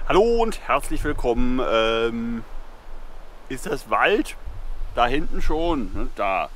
Hallo und herzlich willkommen. Ist das Wald? Da hinten schon, ne? Da.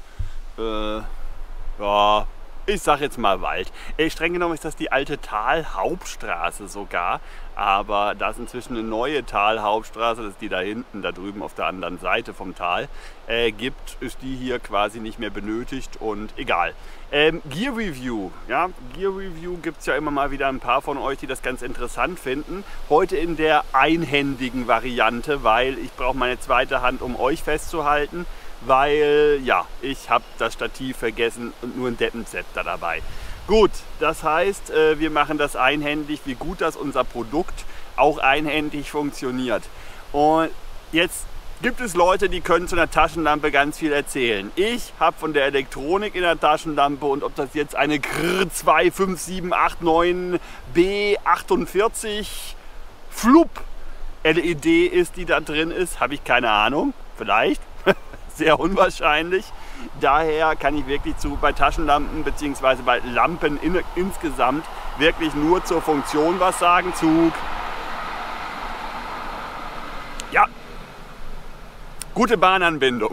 Ja, ich sag jetzt mal Wald. Streng genommen ist das die alte Talhauptstraße sogar. Aber da es inzwischen eine neue Talhauptstraße, das ist die da hinten, da drüben auf der anderen Seite vom Tal, gibt, ist die hier quasi nicht mehr benötigt und egal. Gear Review. Ja, Gear Review gibt es ja immer mal wieder ein paar von euch, die das ganz interessant finden. Heute in der einhändigen Variante, weil ich brauche meine zweite Hand, um euch festzuhalten. Weil, ja, ich habe das Stativ vergessen und nur ein Deppenzepter dabei. Gut, das heißt, wir machen das einhändig, wie gut das unser Produkt auch einhändig funktioniert. Und jetzt gibt es Leute, die können zu einer Taschenlampe ganz viel erzählen. Ich habe von der Elektronik in der Taschenlampe und ob das jetzt eine GR 25789B48 Flup LED ist, die da drin ist, habe ich keine Ahnung. Vielleicht. Sehr unwahrscheinlich. Daher kann ich wirklich bei Taschenlampen bzw. bei Lampen insgesamt wirklich nur zur Funktion was sagen. Zug. Ja. Gute Bahnanbindung.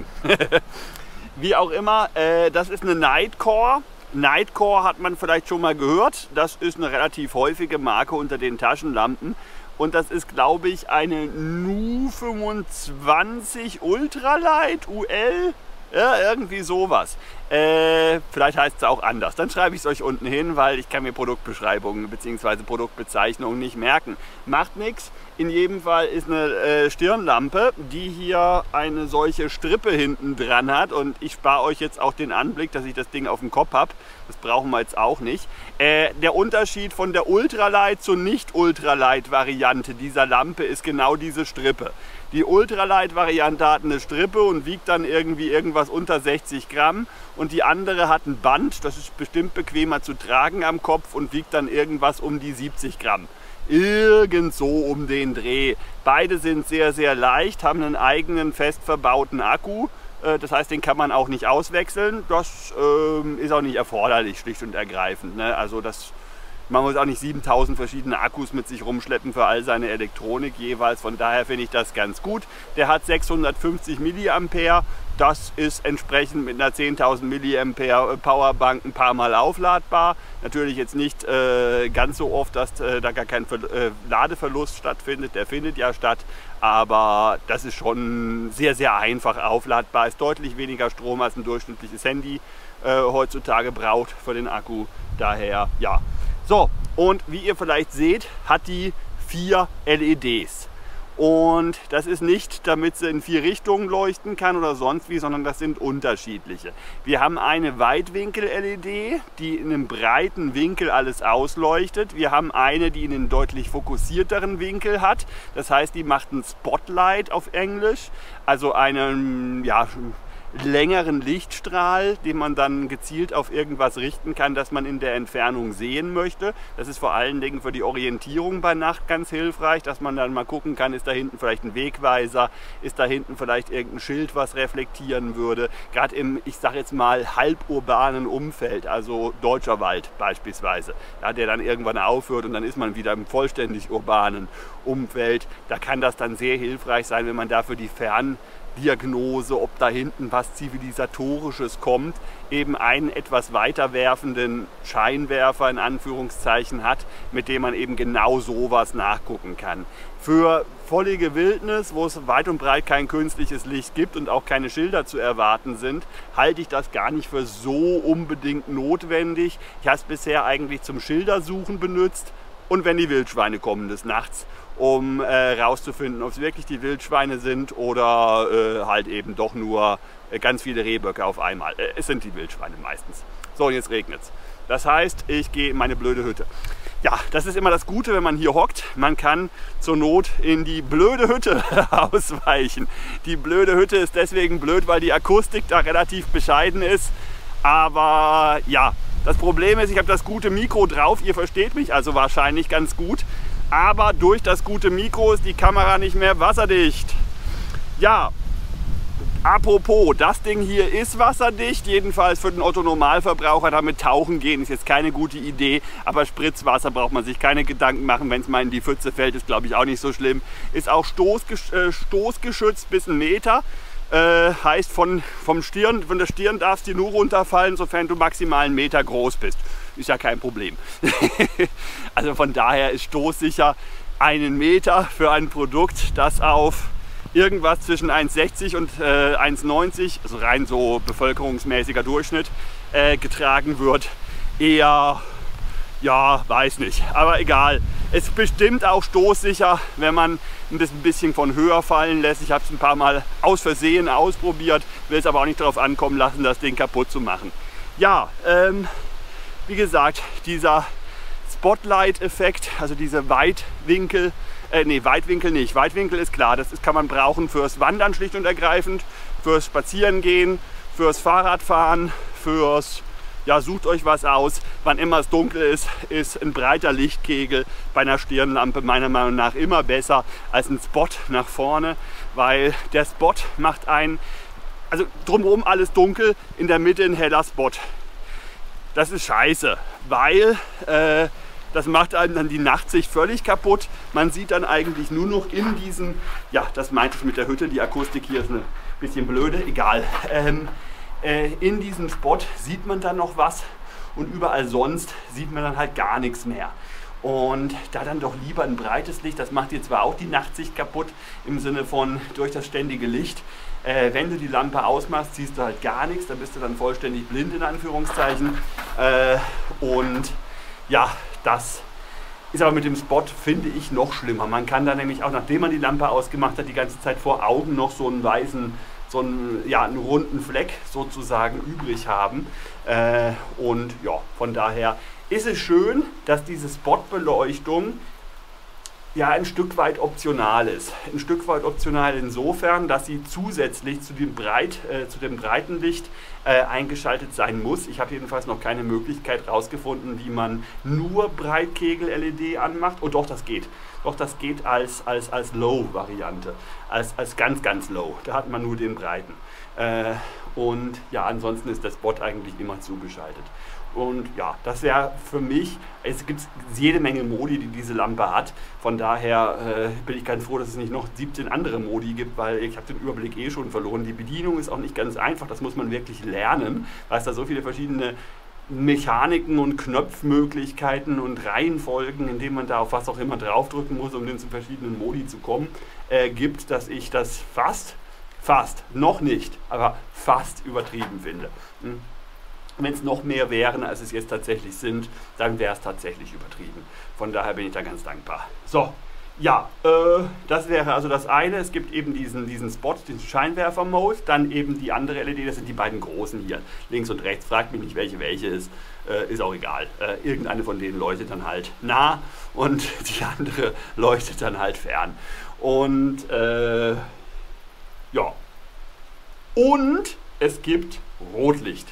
Wie auch immer, das ist eine Nightcore. Nightcore hat man vielleicht schon mal gehört. Das ist eine relativ häufige Marke unter den Taschenlampen. Und das ist, glaube ich, eine NU 25 Ultralight UL. Ja, irgendwie sowas. Vielleicht heißt es auch anders. Dann schreibe ich es euch unten hin, weil ich kann mir Produktbeschreibungen bzw. Produktbezeichnungen nicht merken. Macht nichts. In jedem Fall ist eine Stirnlampe, die hier eine solche Strippe hinten dran hat. Und ich spare euch jetzt auch den Anblick, dass ich das Ding auf dem Kopf habe. Das brauchen wir jetzt auch nicht. Der Unterschied von der Ultralight zur Nicht-Ultralight-Variante dieser Lampe ist genau diese Strippe. Die Ultralight-Variante hat eine Strippe und wiegt dann irgendwie irgendwas unter 60 Gramm. Und die andere hat ein Band, das ist bestimmt bequemer zu tragen am Kopf und wiegt dann irgendwas um die 70 Gramm. Irgend so um den Dreh. Beide sind sehr, sehr leicht, haben einen eigenen fest verbauten Akku. Das heißt, den kann man auch nicht auswechseln. Das ist auch nicht erforderlich, schlicht und ergreifend. Ne? Also man muss auch nicht 7000 verschiedene Akkus mit sich rumschleppen für all seine Elektronik jeweils. Von daher finde ich das ganz gut. Der hat 650 mA. Das ist entsprechend mit einer 10.000 mA Powerbank ein paar Mal aufladbar. Natürlich jetzt nicht ganz so oft, dass da gar kein Ladeverlust stattfindet. Der findet ja statt. Aber das ist schon sehr, sehr einfach aufladbar. Ist deutlich weniger Strom als ein durchschnittliches Handy heutzutage braucht für den Akku. Daher, ja. So, und wie ihr vielleicht seht, hat die 4 LEDs. Und das ist nicht, damit sie in 4 Richtungen leuchten kann oder sonst wie, sondern das sind unterschiedliche. Wir haben eine Weitwinkel-LED, die in einem breiten Winkel alles ausleuchtet. Wir haben eine, die einen deutlich fokussierteren Winkel hat. Das heißt, die macht ein Spotlight auf Englisch, also einen, ja, längeren Lichtstrahl, den man dann gezielt auf irgendwas richten kann, das man in der Entfernung sehen möchte. Das ist vor allen Dingen für die Orientierung bei Nacht ganz hilfreich, dass man dann mal gucken kann, ist da hinten vielleicht ein Wegweiser, ist da hinten vielleicht irgendein Schild, was reflektieren würde. Gerade im, ich sage jetzt mal, halburbanen Umfeld, also Deutscher Wald beispielsweise, ja, der dann irgendwann aufhört und dann ist man wieder im vollständig urbanen Umfeld. Da kann das dann sehr hilfreich sein, wenn man dafür die Diagnose, ob da hinten was Zivilisatorisches kommt, eben einen etwas weiter werfenden Scheinwerfer in Anführungszeichen hat, mit dem man eben genau sowas nachgucken kann. Für völlige Wildnis, wo es weit und breit kein künstliches Licht gibt und auch keine Schilder zu erwarten sind, halte ich das gar nicht für so unbedingt notwendig. Ich habe es bisher eigentlich zum Schildersuchen benutzt und wenn die Wildschweine kommen des Nachts, um rauszufinden, ob es wirklich die Wildschweine sind oder halt eben doch nur ganz viele Rehböcke auf einmal. Es sind die Wildschweine meistens. So, und jetzt regnet es. Das heißt, ich gehe in meine blöde Hütte. Ja, das ist immer das Gute, wenn man hier hockt. Man kann zur Not in die blöde Hütte ausweichen. Die blöde Hütte ist deswegen blöd, weil die Akustik da relativ bescheiden ist. Aber ja, das Problem ist, ich habe das gute Mikro drauf. Ihr versteht mich also wahrscheinlich ganz gut. Aber durch das gute Mikro ist die Kamera nicht mehr wasserdicht. Ja, Apropos, das Ding hier ist wasserdicht, jedenfalls für den Otto-Normalverbraucher. Damit tauchen gehen ist jetzt keine gute Idee, aber Spritzwasser braucht man sich keine Gedanken machen. Wenn es mal in die Pfütze fällt, ist glaube ich auch nicht so schlimm. Ist auch stoßgeschützt bis 1 Meter. Heißt von der Stirn darfst du nur runterfallen, sofern du maximal 1 Meter groß bist. Ist ja kein Problem. Also von daher ist stoßsicher 1 Meter für ein Produkt, das auf irgendwas zwischen 1,60 und 1,90, also rein so bevölkerungsmäßiger Durchschnitt, getragen wird. Eher, ja, weiß nicht, aber egal. Es ist bestimmt auch stoßsicher, wenn man das ein bisschen von höher fallen lässt. Ich habe es ein paar Mal aus Versehen ausprobiert, will es aber auch nicht darauf ankommen lassen, das Ding kaputt zu machen. Ja, wie gesagt, dieser Spotlight-Effekt, also diese Weitwinkel, Weitwinkel nicht. Weitwinkel ist klar, das kann man brauchen fürs Wandern schlicht und ergreifend, fürs Spazierengehen, fürs Fahrradfahren, fürs, ja, sucht euch was aus. Wann immer es dunkel ist, ist ein breiter Lichtkegel bei einer Stirnlampe meiner Meinung nach immer besser als ein Spot nach vorne, weil der Spot macht also drumherum alles dunkel, in der Mitte ein heller Spot. Das ist scheiße, weil das macht einem dann die Nachtsicht völlig kaputt. Man sieht dann eigentlich nur noch in diesen, ja, das meinte ich mit der Hütte, die Akustik hier ist ein bisschen blöde, egal. In diesem Spot sieht man dann noch was und überall sonst sieht man dann halt gar nichts mehr. Und da dann doch lieber ein breites Licht, das macht dir zwar auch die Nachtsicht kaputt im Sinne von durch das ständige Licht. Wenn du die Lampe ausmachst, siehst du halt gar nichts, da bist du dann vollständig blind in Anführungszeichen. Und ja, das ist aber mit dem Spot, finde ich, noch schlimmer. Man kann da nämlich auch, nachdem man die Lampe ausgemacht hat, die ganze Zeit vor Augen noch so einen weißen, einen runden Fleck sozusagen übrig haben. Und ja, von daher ist es schön, dass diese Spotbeleuchtung ja ein Stück weit optional ist. Ein Stück weit optional insofern, dass sie zusätzlich zu dem breiten Licht eingeschaltet sein muss. Ich habe jedenfalls noch keine Möglichkeit herausgefunden, wie man nur Breitkegel-LED anmacht. Oh doch, das geht. Doch, das geht als Low-Variante. Als ganz, ganz Low. Da hat man nur den breiten. Und ja, ansonsten ist der Spot eigentlich immer zugeschaltet. Und ja, das wäre für mich, es gibt jede Menge Modi, die diese Lampe hat. Von daher bin ich ganz froh, dass es nicht noch 17 andere Modi gibt, weil ich habe den Überblick eh schon verloren. Die Bedienung ist auch nicht ganz einfach, das muss man wirklich lernen, weil es da so viele verschiedene Mechaniken und Knopfmöglichkeiten und Reihenfolgen, in denen man da auf was auch immer draufdrücken muss, um dann zu verschiedenen Modi zu kommen, gibt, dass ich das fast, noch nicht, aber fast übertrieben finde. Wenn es noch mehr wären, als es jetzt tatsächlich sind, dann wäre es tatsächlich übertrieben. Von daher bin ich da ganz dankbar. So, ja, das wäre also das eine. Es gibt eben diesen Spot, den Scheinwerfer-Mode, dann eben die andere LED, das sind die beiden großen hier. Links und rechts, fragt mich nicht, welche ist. Ist auch egal. Irgendeine von denen leuchtet dann halt nah und die andere leuchtet dann halt fern. Und ja. Und es gibt Rotlicht.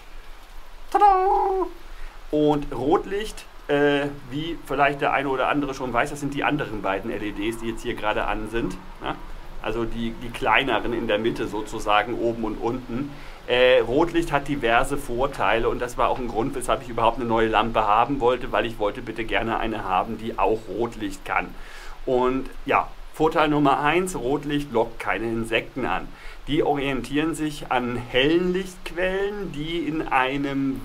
Und Rotlicht, wie vielleicht der eine oder andere schon weiß, das sind die anderen beiden LEDs, die jetzt hier gerade an sind. Ja? Also die kleineren in der Mitte sozusagen, oben und unten. Rotlicht hat diverse Vorteile und das war auch ein Grund, weshalb ich überhaupt eine neue Lampe haben wollte, weil ich wollte bitte gerne eine haben, die auch Rotlicht kann. Und ja, Vorteil Nummer 1, Rotlicht lockt keine Insekten an. Die orientieren sich an hellen Lichtquellen, die in einem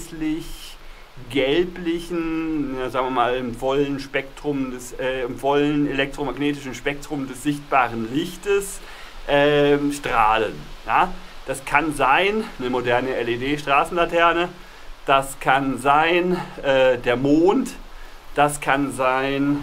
weißlich-gelblichen, sagen wir mal, im vollen elektromagnetischen Spektrum des sichtbaren Lichtes strahlen. Ja? Das kann sein eine moderne LED-Straßenlaterne, das kann sein der Mond, das kann sein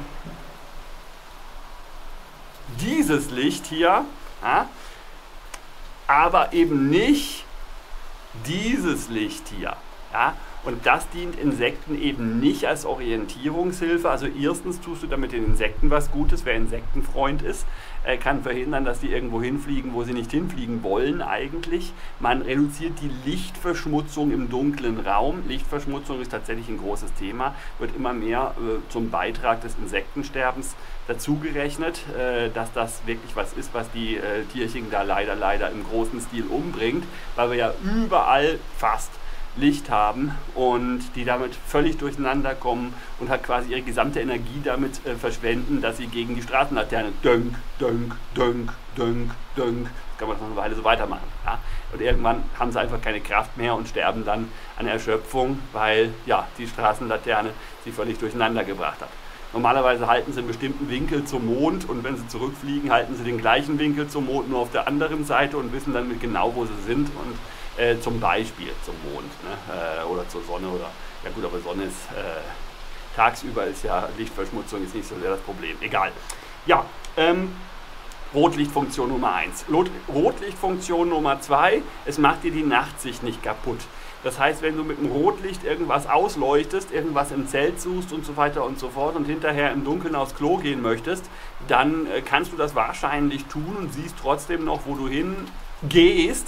dieses Licht hier, ja? Aber eben nicht dieses Licht hier. Ja? Und das dient Insekten eben nicht als Orientierungshilfe. Also erstens tust du damit den Insekten was Gutes. Wer Insektenfreund ist, kann verhindern, dass die irgendwo hinfliegen, wo sie nicht hinfliegen wollen eigentlich. Man reduziert die Lichtverschmutzung im dunklen Raum. Lichtverschmutzung ist tatsächlich ein großes Thema, wird immer mehr zum Beitrag des Insektensterbens dazugerechnet, dass das wirklich was ist, was die Tierchen da leider im großen Stil umbringt, weil wir ja überall fast Licht haben und die damit völlig durcheinander kommen und halt quasi ihre gesamte Energie damit verschwenden, dass sie gegen die Straßenlaterne dönk, dönk, dönk, dönk, dönk, kann man noch eine Weile so weitermachen. Ja? Und irgendwann haben sie einfach keine Kraft mehr und sterben dann an Erschöpfung, weil ja, die Straßenlaterne sie völlig durcheinander gebracht hat. Normalerweise halten sie einen bestimmten Winkel zum Mond und wenn sie zurückfliegen, halten sie den gleichen Winkel zum Mond, nur auf der anderen Seite und wissen dann genau, wo sie sind und zum Beispiel zum Mond, ne? Oder zur Sonne oder, ja gut, aber Sonne ist, tagsüber ist ja Lichtverschmutzung ist nicht so sehr das Problem, egal. Ja, Rotlichtfunktion Nummer 1. Rotlichtfunktion Nummer 2, es macht dir die Nachtsicht nicht kaputt. Das heißt, wenn du mit dem Rotlicht irgendwas ausleuchtest, irgendwas im Zelt suchst und so weiter und so fort und hinterher im Dunkeln aufs Klo gehen möchtest, dann kannst du das wahrscheinlich tun und siehst trotzdem noch, wo du hingehst.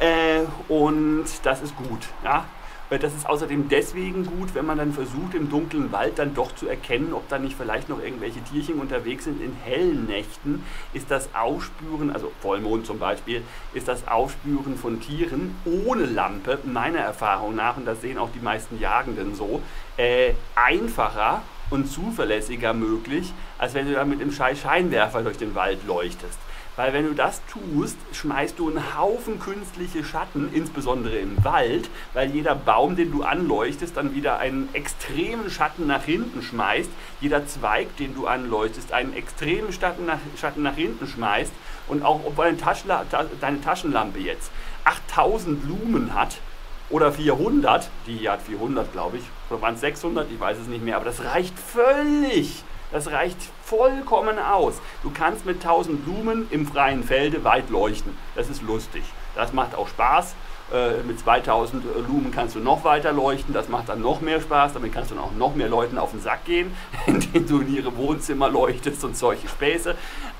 Und das ist gut. Ja? Das ist außerdem deswegen gut, wenn man dann versucht, im dunklen Wald dann doch zu erkennen, ob da nicht vielleicht noch irgendwelche Tierchen unterwegs sind. In hellen Nächten ist das Aufspüren, also Vollmond zum Beispiel, ist das Aufspüren von Tieren ohne Lampe, meiner Erfahrung nach, und das sehen auch die meisten Jagenden so, einfacher und zuverlässiger möglich, als wenn du da mit dem Scheinwerfer durch den Wald leuchtest. Weil wenn du das tust, schmeißt du einen Haufen künstliche Schatten, insbesondere im Wald, weil jeder Baum, den du anleuchtest, dann wieder einen extremen Schatten nach hinten schmeißt. Jeder Zweig, den du anleuchtest, einen extremen Schatten nach hinten schmeißt. Und auch ob deine Taschenlampe jetzt 8000 Lumen hat oder 400, die hat 400 glaube ich, oder waren es 600, ich weiß es nicht mehr, aber das reicht völlig. Das reicht vollkommen aus. Du kannst mit 1000 Lumen im freien Felde weit leuchten. Das ist lustig. Das macht auch Spaß. Mit 2000 Lumen kannst du noch weiter leuchten. Das macht dann noch mehr Spaß. Damit kannst du dann auch noch mehr Leuten auf den Sack gehen, indem du in ihre Wohnzimmer leuchtest und solche Späße.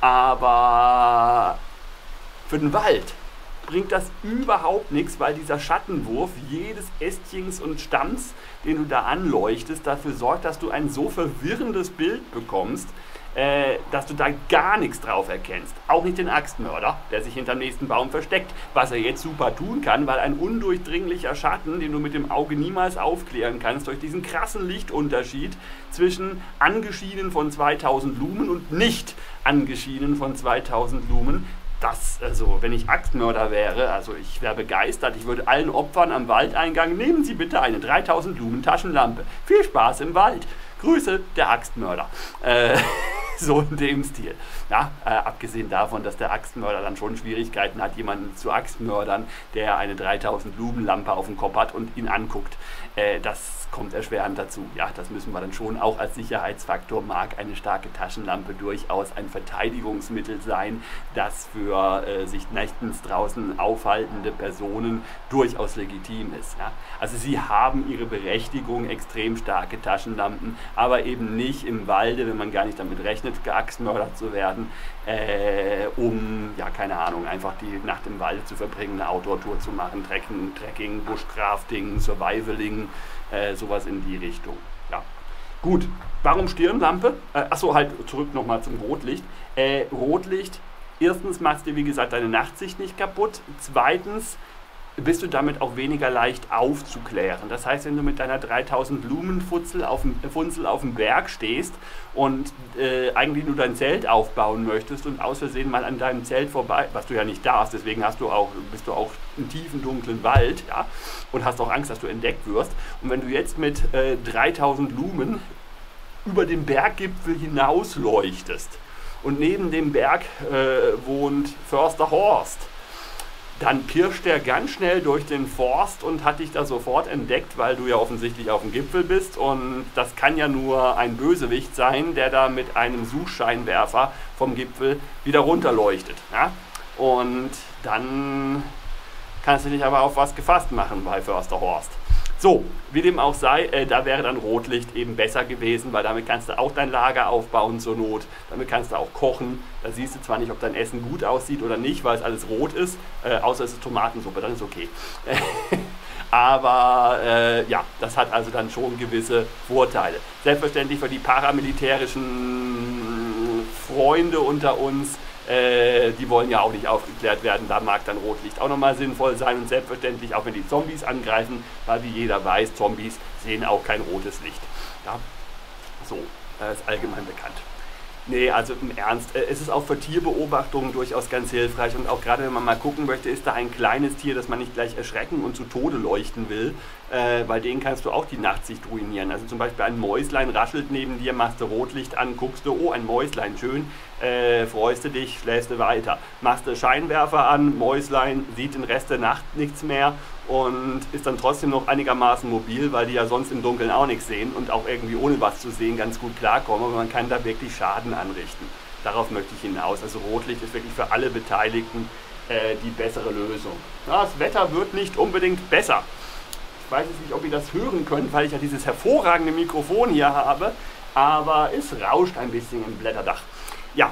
Aber für den Wald bringt das überhaupt nichts, weil dieser Schattenwurf jedes Ästchens und Stamms, den du da anleuchtest, dafür sorgt, dass du ein so verwirrendes Bild bekommst, dass du da gar nichts drauf erkennst. Auch nicht den Axtmörder, der sich hinterm nächsten Baum versteckt, was er jetzt super tun kann, weil ein undurchdringlicher Schatten, den du mit dem Auge niemals aufklären kannst, durch diesen krassen Lichtunterschied zwischen angeschienen von 2000 Lumen und nicht angeschienen von 2000 Lumen, also wenn ich Axtmörder wäre, also ich wäre begeistert, ich würde allen Opfern am Waldeingang, nehmen Sie bitte eine 3000 Lumen Taschenlampe. Viel Spaß im Wald. Grüße, der Axtmörder. So in dem Stil. Ja, abgesehen davon, dass der Axtmörder dann schon Schwierigkeiten hat, jemanden zu Axtmördern, der eine 3000 Lumen Lampe auf dem Kopf hat und ihn anguckt. Das kommt erschwerend dazu. Ja, das müssen wir dann schon auch als Sicherheitsfaktor, mag eine starke Taschenlampe durchaus ein Verteidigungsmittel sein, das für sich nächtens draußen aufhaltende Personen durchaus legitim ist. Ja? Also sie haben ihre Berechtigung, extrem starke Taschenlampen, aber eben nicht im Walde, wenn man gar nicht damit rechnet, geaxtmördert zu werden, um, ja keine Ahnung, einfach die Nacht im Walde zu verbringen, eine Outdoor-Tour zu machen, Trekking, Bushcrafting, Survivaling, sowas in die Richtung. Ja. Gut, warum Stirnlampe? Achso, halt zurück nochmal zum Rotlicht. Rotlicht, erstens macht es dir wie gesagt deine Nachtsicht nicht kaputt, zweitens bist du damit auch weniger leicht aufzuklären. Das heißt, wenn du mit deiner 3000 Lumenfunzel auf dem Berg stehst und eigentlich nur dein Zelt aufbauen möchtest und aus Versehen mal an deinem Zelt vorbei, was du ja nicht darfst, deswegen bist du auch im tiefen, dunklen Wald, ja, und hast auch Angst, dass du entdeckt wirst. Und wenn du jetzt mit 3000 Lumen über den Berggipfel hinaus leuchtest und neben dem Berg wohnt Förster Horst, dann pirscht er ganz schnell durch den Forst und hat dich da sofort entdeckt, weil du ja offensichtlich auf dem Gipfel bist. Und das kann ja nur ein Bösewicht sein, der da mit einem Suchscheinwerfer vom Gipfel wieder runterleuchtet. Ja? Und dann kannst du dich aber auf was gefasst machen bei Förster Horst. So, wie dem auch sei, da wäre dann Rotlicht eben besser gewesen, weil damit kannst du auch dein Lager aufbauen zur Not, damit kannst du auch kochen. Da siehst du zwar nicht, ob dein Essen gut aussieht oder nicht, weil es alles rot ist, außer es ist Tomatensuppe, dann ist okay. Aber ja, das hat also dann schon gewisse Vorteile. Selbstverständlich für die paramilitärischen Freunde unter uns, die wollen ja auch nicht aufgeklärt werden, da mag dann Rotlicht auch nochmal sinnvoll sein und selbstverständlich auch wenn die Zombies angreifen, weil wie jeder weiß, Zombies sehen auch kein rotes Licht. Ja? So, ist allgemein bekannt. Nee, also im Ernst, es ist auch für Tierbeobachtungen durchaus ganz hilfreich und auch gerade wenn man mal gucken möchte, ist da ein kleines Tier, das man nicht gleich erschrecken und zu Tode leuchten will, weil den kannst du auch die Nachtsicht ruinieren. Also zum Beispiel ein Mäuslein raschelt neben dir, machst du Rotlicht an, guckst du, oh ein Mäuslein, schön, freust du dich, schläfst du weiter. Machst du Scheinwerfer an, Mäuslein sieht den Rest der Nacht nichts mehr und ist dann trotzdem noch einigermaßen mobil, weil die ja sonst im Dunkeln auch nichts sehen und auch irgendwie ohne was zu sehen ganz gut klarkommen, aber man kann da wirklich Schaden anrichten. Darauf möchte ich hinaus. Also Rotlicht ist wirklich für alle Beteiligten die bessere Lösung. Ja, das Wetter wird nicht unbedingt besser. Ich weiß jetzt nicht, ob ihr das hören könnt, weil ich ja dieses hervorragende Mikrofon hier habe, aber es rauscht ein bisschen im Blätterdach. Ja,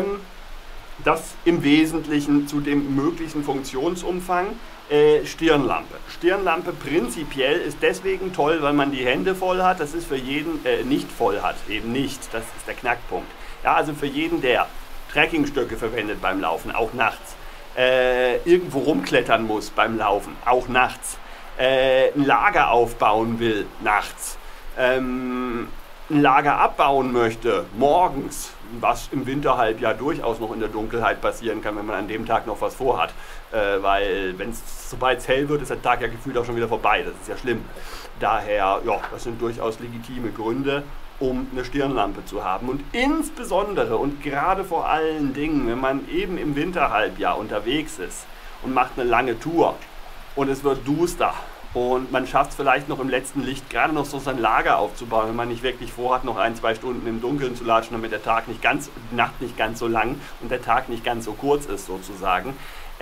das im Wesentlichen zu dem möglichen Funktionsumfang. Stirnlampe. Stirnlampe prinzipiell ist deswegen toll, weil man die Hände voll hat. Das ist für jeden, nicht voll hat, eben nicht. Das ist der Knackpunkt. Ja, also für jeden, der Trekkingstöcke verwendet beim Laufen, auch nachts. Irgendwo rumklettern muss beim Laufen, auch nachts. Ein Lager aufbauen will, nachts. Ein Lager abbauen möchte, morgens, was im Winterhalbjahr durchaus noch in der Dunkelheit passieren kann, wenn man an dem Tag noch was vorhat. Weil sobald es hell wird, ist der Tag ja gefühlt auch schon wieder vorbei. Das ist ja schlimm. Daher, ja, das sind durchaus legitime Gründe, um eine Stirnlampe zu haben. Und insbesondere und gerade vor allen Dingen, wenn man eben im Winterhalbjahr unterwegs ist und macht eine lange Tour und es wird duster und man schafft es vielleicht noch im letzten Licht gerade noch so sein Lager aufzubauen, wenn man nicht wirklich vorhat, noch 1-2 Stunden im Dunkeln zu latschen, damit der Tag nicht ganz, die Nacht nicht ganz so lang und der Tag nicht ganz so kurz ist sozusagen,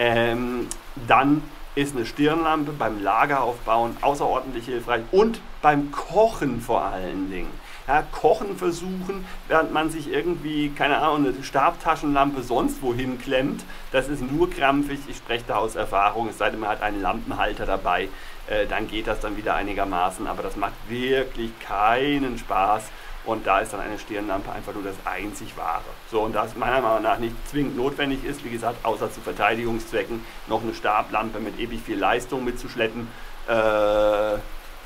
dann ist eine Stirnlampe beim Lageraufbauen außerordentlich hilfreich und beim Kochen vor allen Dingen. Ja, Kochen versuchen, während man sich irgendwie, keine Ahnung, eine Stabtaschenlampe sonst wohin klemmt, das ist nur krampfig, ich spreche da aus Erfahrung, es sei denn man hat einen Lampenhalter dabei, dann geht das dann wieder einigermaßen, aber das macht wirklich keinen Spaß und da ist dann eine Stirnlampe einfach nur das einzig Wahre. So, und da es meiner Meinung nach nicht zwingend notwendig ist, wie gesagt, außer zu Verteidigungszwecken, noch eine Stablampe mit ewig viel Leistung mitzuschleppen, ja,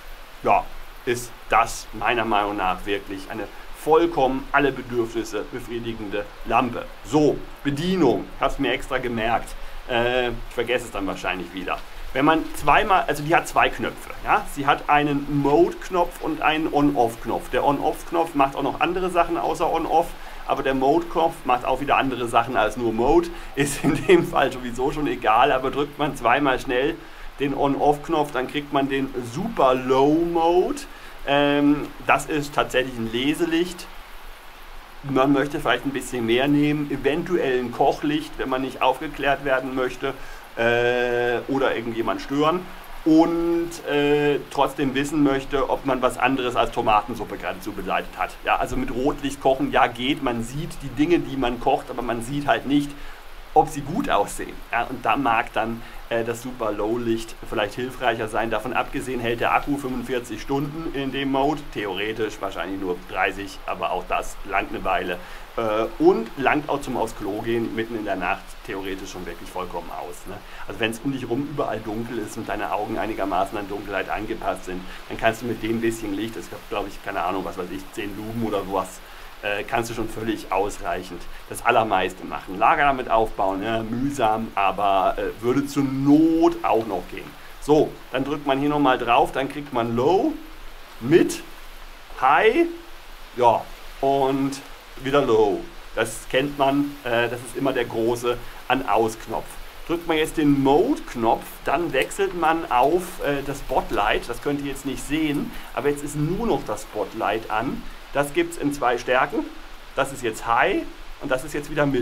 ist das meiner Meinung nach wirklich eine vollkommen alle Bedürfnisse befriedigende Lampe. So, Bedienung, ich habe es mir extra gemerkt, ich vergesse es dann wahrscheinlich wieder. Wenn man zweimal, also die hat zwei Knöpfe, ja? Sie hat einen Mode-Knopf und einen On-Off-Knopf. Der On-Off-Knopf macht auch noch andere Sachen außer On-Off, aber der Mode-Knopf macht auch wieder andere Sachen als nur Mode. Ist in dem Fall sowieso schon egal, aber drückt man zweimal schnell den On-Off-Knopf, dann kriegt man den Super Low Mode. Das ist tatsächlich ein Leselicht. Man möchte vielleicht ein bisschen mehr nehmen, eventuell ein Kochlicht, wenn man nicht aufgeklärt werden möchte oder irgendjemand stören und trotzdem wissen möchte, ob man was anderes als Tomatensuppe gerade zubereitet hat. Ja, also mit Rotlicht kochen, ja geht, man sieht die Dinge, die man kocht, aber man sieht halt nicht, ob sie gut aussehen. Ja, und da mag dann das Super Low Licht vielleicht hilfreicher sein. Davon abgesehen hält der Akku 45 Stunden in dem Mode, theoretisch wahrscheinlich nur 30, aber auch das langt eine Weile. Und langt auch zum aufs Klo gehen, mitten in der Nacht, theoretisch schon wirklich vollkommen aus. Ne? Also wenn es um dich rum überall dunkel ist und deine Augen einigermaßen an Dunkelheit angepasst sind, dann kannst du mit dem bisschen Licht, das glaube ich, keine Ahnung, was weiß ich, 10 Lumen oder sowas, kannst du schon völlig ausreichend das Allermeiste machen. Lager damit aufbauen, ja, mühsam, aber würde zur Not auch noch gehen. So, dann drückt man hier nochmal drauf, dann kriegt man Low, mit, High, ja, und wieder Low. Das kennt man, das ist immer der große An-Aus-Knopf. Drückt man jetzt den Mode-Knopf, dann wechselt man auf das Spotlight. Das könnt ihr jetzt nicht sehen, aber jetzt ist nur noch das Spotlight an. Das gibt es in 2 Stärken. Das ist jetzt High und das ist jetzt wieder mit.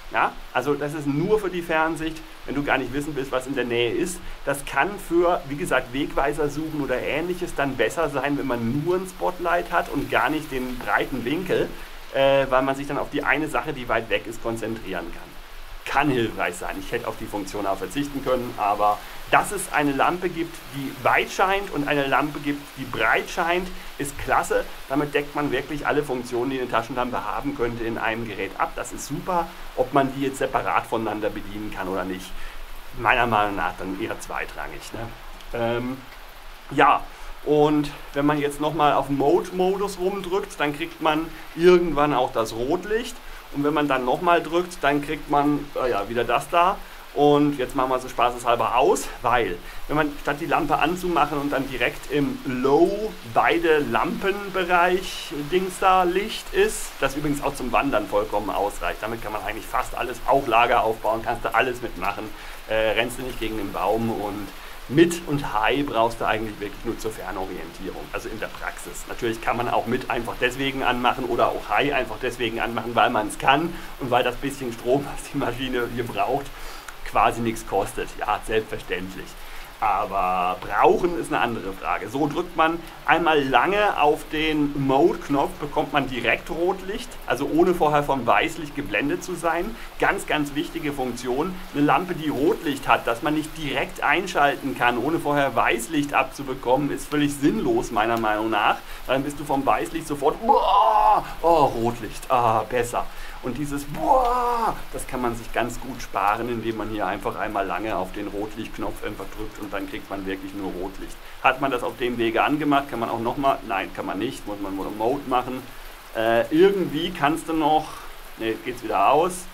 Ja? Also das ist nur für die Fernsicht, wenn du gar nicht wissen willst, was in der Nähe ist. Das kann für, wie gesagt, Wegweiser suchen oder ähnliches dann besser sein, wenn man nur ein Spotlight hat und gar nicht den breiten Winkel, weil man sich dann auf die eine Sache, die weit weg ist, konzentrieren kann. Kann hilfreich sein. Ich hätte auf die Funktion auch verzichten können, aber dass es eine Lampe gibt, die weit scheint und eine Lampe gibt, die breit scheint, ist klasse. Damit deckt man wirklich alle Funktionen, die eine Taschenlampe haben könnte, in einem Gerät ab. Das ist super. Ob man die jetzt separat voneinander bedienen kann oder nicht, meiner Meinung nach dann eher zweitrangig. Ne? Ja, und wenn man jetzt nochmal auf Mode-Modus rumdrückt, dann kriegt man irgendwann auch das Rotlicht. Und wenn man dann nochmal drückt, dann kriegt man ja, wieder das da. Und jetzt machen wir so spaßeshalber aus, weil wenn man statt die Lampe anzumachen und dann direkt im Low beide Lampenbereich Dings da Licht ist, das übrigens auch zum Wandern vollkommen ausreicht. Damit kann man eigentlich fast alles, auch Lager aufbauen, kannst du alles mitmachen, rennst du nicht gegen den Baum und mit und High brauchst du eigentlich wirklich nur zur Fernorientierung, also in der Praxis. Natürlich kann man auch mit einfach deswegen anmachen oder auch High einfach deswegen anmachen, weil man es kann und weil das bisschen Strom, was die Maschine hier braucht, quasi nichts kostet. Ja, selbstverständlich. Aber brauchen ist eine andere Frage. So drückt man einmal lange auf den Mode-Knopf, bekommt man direkt Rotlicht, also ohne vorher vom Weißlicht geblendet zu sein. Ganz, ganz wichtige Funktion. Eine Lampe, die Rotlicht hat, dass man nicht direkt einschalten kann, ohne vorher Weißlicht abzubekommen, ist völlig sinnlos meiner Meinung nach. Dann bist du vom Weißlicht sofort, boah, oh, Rotlicht, besser. Und dieses Boah, das kann man sich ganz gut sparen, indem man hier einfach einmal lange auf den Rotlichtknopf einfach drückt und dann kriegt man wirklich nur Rotlicht. Hat man das auf dem Wege angemacht, kann man auch nochmal, nein, kann man nicht, muss man Mode machen. Irgendwie kannst du noch, ne, geht's wieder aus.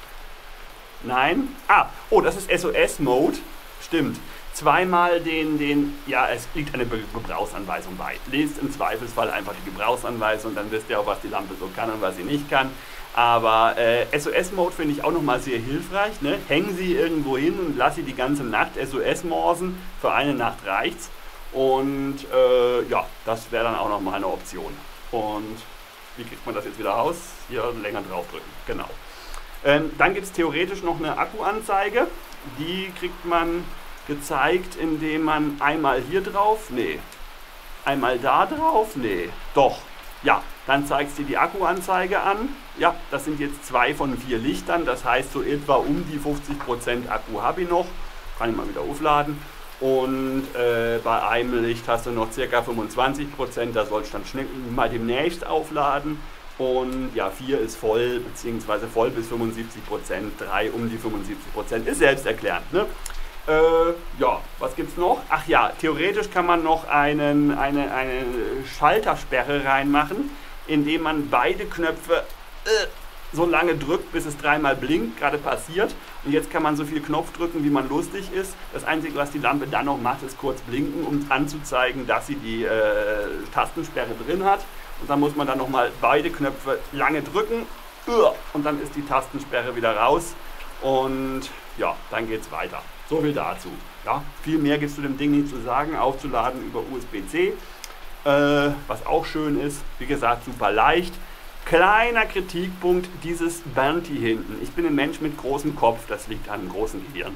Nein, oh, das ist SOS-Mode, stimmt. Zweimal ja, es liegt eine Gebrauchsanweisung bei. Lest im Zweifelsfall einfach die Gebrauchsanweisung, dann wisst ihr auch, was die Lampe so kann und was sie nicht kann. Aber SOS-Mode finde ich auch nochmal sehr hilfreich. Ne? Hängen Sie irgendwo hin und lassen Sie die ganze Nacht SOS morsen. Für eine Nacht reicht's. Und ja, das wäre dann auch nochmal eine Option. Und wie kriegt man das jetzt wieder raus? Hier länger draufdrücken. Genau. Dann gibt es theoretisch noch eine Akkuanzeige. Die kriegt man gezeigt, indem man einmal hier drauf, nee, einmal da drauf, nee, doch, ja, dann zeigst du die Akkuanzeige an. Ja, das sind jetzt 2 von 4 Lichtern, das heißt so etwa um die 50% Akku habe ich noch, kann ich mal wieder aufladen. Und bei einem Licht hast du noch ca. 25%, da sollst du dann mal demnächst aufladen. Und ja, 4 ist voll, beziehungsweise voll bis 75%, 3 um die 75%, ist selbsterklärend, ne? Ja, was gibt's noch? Ach ja, theoretisch kann man noch eine Schaltersperre reinmachen, indem man beide Knöpfe so lange drückt, bis es 3-mal blinkt, gerade passiert. Und jetzt kann man so viel Knopf drücken, wie man lustig ist. Das Einzige, was die Lampe dann noch macht, ist kurz blinken, um anzuzeigen, dass sie die Tastensperre drin hat. Und dann muss man dann nochmal beide Knöpfe lange drücken und dann ist die Tastensperre wieder raus. Und ja, dann geht's weiter. So viel dazu. Ja, viel mehr gibt es zu dem Ding nicht zu sagen. Aufzuladen über USB-C, was auch schön ist. Wie gesagt, super leicht. Kleiner Kritikpunkt, dieses Band hier hinten. Ich bin ein Mensch mit großem Kopf, das liegt an einem großen Gehirn.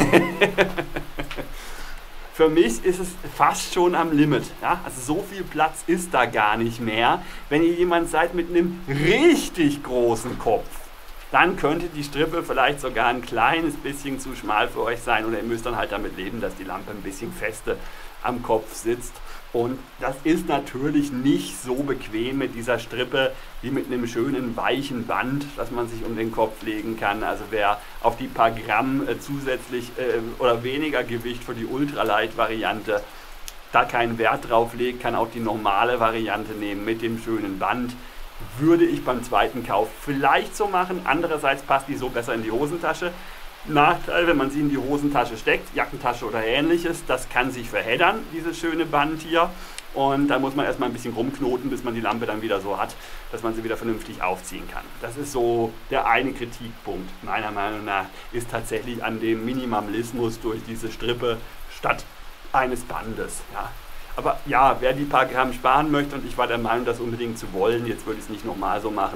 Für mich ist es fast schon am Limit. Ja? Also so viel Platz ist da gar nicht mehr. Wenn ihr jemand seid mit einem richtig großen Kopf, dann könnte die Strippe vielleicht sogar ein kleines bisschen zu schmal für euch sein oder ihr müsst dann halt damit leben, dass die Lampe ein bisschen feste am Kopf sitzt. Und das ist natürlich nicht so bequem mit dieser Strippe wie mit einem schönen weichen Band, das man sich um den Kopf legen kann. Also wer auf die paar Gramm zusätzlich oder weniger Gewicht für die Ultralight-Variante da keinen Wert drauf legt, kann auch die normale Variante nehmen mit dem schönen Band. Würde ich beim zweiten Kauf vielleicht so machen. Andererseits passt die so besser in die Hosentasche. Nachteil, wenn man sie in die Hosentasche steckt, Jackentasche oder ähnliches, das kann sich verheddern, dieses schöne Band hier. Und da muss man erstmal ein bisschen rumknoten, bis man die Lampe dann wieder so hat, dass man sie wieder vernünftig aufziehen kann. Das ist so der eine Kritikpunkt, meiner Meinung nach, ist tatsächlich an dem Minimalismus durch diese Strippe statt eines Bandes. Ja. Aber ja, wer die paar Gramm sparen möchte, und ich war der Meinung, das unbedingt zu wollen, jetzt würde ich es nicht nochmal so machen,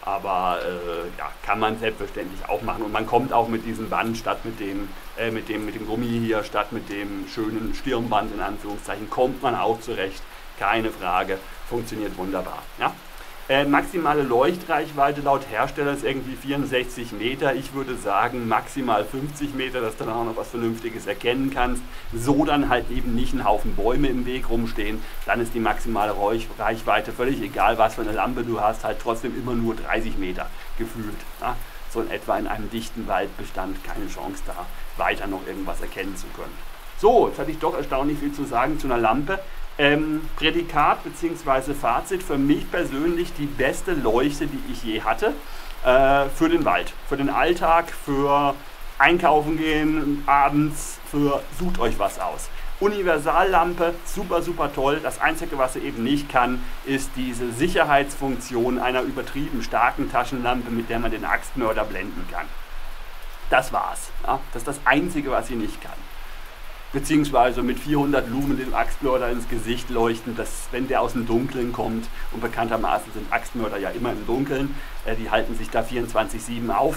Aber ja, kann man selbstverständlich auch machen. Und man kommt auch mit diesem Band statt mit dem Gummi hier, statt mit dem schönen Stirnband in Anführungszeichen, kommt man auch zurecht. Keine Frage, funktioniert wunderbar. Ja? Maximale Leuchtreichweite laut Hersteller ist irgendwie 64 Meter. Ich würde sagen maximal 50 Meter, dass du dann auch noch was Vernünftiges erkennen kannst. So dann halt eben nicht ein Haufen Bäume im Weg rumstehen. Dann ist die maximale Reichweite völlig egal, was für eine Lampe du hast, halt trotzdem immer nur 30 Meter gefühlt. Ja? So in etwa in einem dichten Waldbestand keine Chance da, weiter noch irgendwas erkennen zu können. So, jetzt hatte ich doch erstaunlich viel zu sagen zu einer Lampe. Prädikat bzw. Fazit, für mich persönlich die beste Leuchte, die ich je hatte, für den Wald, für den Alltag, für Einkaufen gehen, abends, sucht euch was aus. Universallampe, super, super toll. Das Einzige, was sie eben nicht kann, ist diese Sicherheitsfunktion einer übertrieben starken Taschenlampe, mit der man den Axtmörder blenden kann. Das war's. Ja? Das ist das Einzige, was sie nicht kann. Beziehungsweise mit 400 Lumen dem Axtmörder ins Gesicht leuchten, dass, wenn der aus dem Dunkeln kommt, und bekanntermaßen sind Axtmörder ja immer im Dunkeln, die halten sich da 24/7 auf.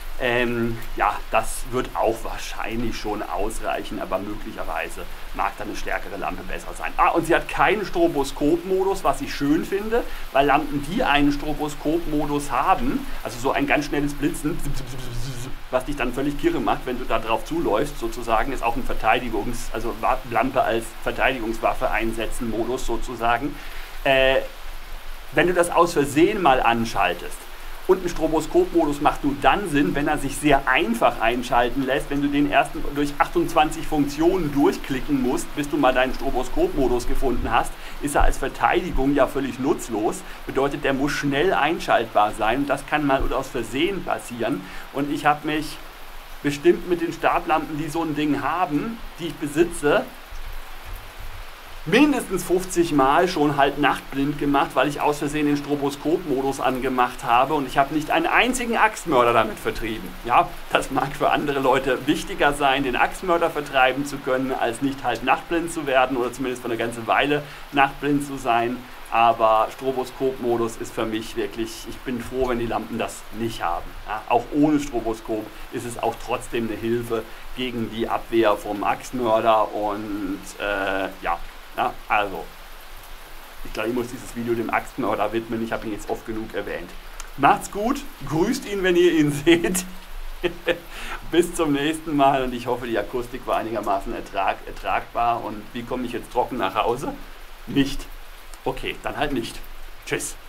Ja, das wird auch wahrscheinlich schon ausreichen, aber möglicherweise mag da eine stärkere Lampe besser sein. Und sie hat keinen Stroboskop-Modus, was ich schön finde, weil Lampen, die einen Stroboskop-Modus haben, also so ein ganz schnelles Blitzen, was dich dann völlig kirre macht, wenn du da drauf zuläufst, sozusagen, ist auch ein also Lampe als Verteidigungswaffe einsetzen Modus sozusagen. Wenn du das aus Versehen mal anschaltest, und ein Stroboskop-Modus macht nur dann Sinn, wenn er sich sehr einfach einschalten lässt, wenn du den ersten durch 28 Funktionen durchklicken musst, bis du mal deinen Stroboskop-Modus gefunden hast, ist er als Verteidigung ja völlig nutzlos. Bedeutet, der muss schnell einschaltbar sein und das kann mal aus Versehen passieren. Und ich habe mich bestimmt mit den Stablampen, die so ein Ding haben, die ich besitze, mindestens 50 Mal schon halt nachtblind gemacht, weil ich aus Versehen den Stroboskop-Modus angemacht habe und ich habe nicht einen einzigen Axtmörder damit vertrieben. Ja, das mag für andere Leute wichtiger sein, den Axtmörder vertreiben zu können, als nicht halt nachtblind zu werden oder zumindest für eine ganze Weile nachtblind zu sein. Aber Stroboskop-Modus ist für mich wirklich, ich bin froh, wenn die Lampen das nicht haben. Ja, auch ohne Stroboskop ist es auch trotzdem eine Hilfe gegen die Abwehr vom Axtmörder und ja, also, ich glaube, ich muss dieses Video dem Axtmörder widmen, ich habe ihn jetzt oft genug erwähnt. Macht's gut, grüßt ihn, wenn ihr ihn seht. Bis zum nächsten Mal und ich hoffe, die Akustik war einigermaßen ertragbar. Und wie komme ich jetzt trocken nach Hause? Nicht. Okay, dann halt nicht. Tschüss.